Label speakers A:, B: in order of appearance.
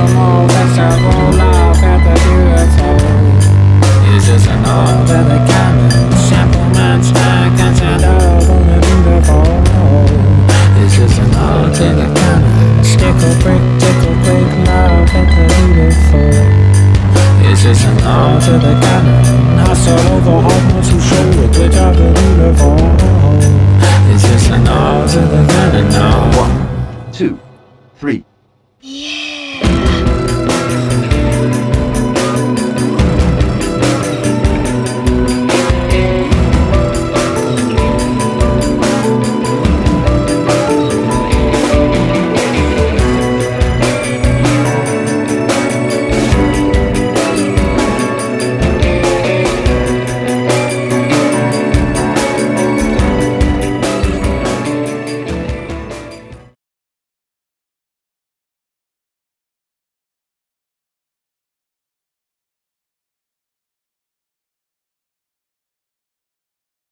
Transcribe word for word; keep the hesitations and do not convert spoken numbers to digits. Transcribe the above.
A: more festival life at the beautiful. It's just an ode to the common, simple man snack and stand up on the beautiful. It's just an ode to the common, stickle brick, tickle brick, love at the beautiful. It's just an ode to the common, hustle over homeless who show the glitch of the beautiful. It's just an ode to the common now.
B: One, two, three.
C: Yeah.